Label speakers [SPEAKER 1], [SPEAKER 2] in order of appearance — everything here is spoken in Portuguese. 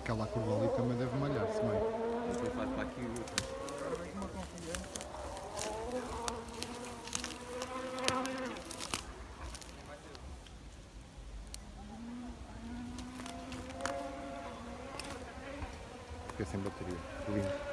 [SPEAKER 1] aquela curva ali também deve malhar-se bem.
[SPEAKER 2] Depois vai para aqui e outra.
[SPEAKER 1] Fiquei sem bateria. Lindo.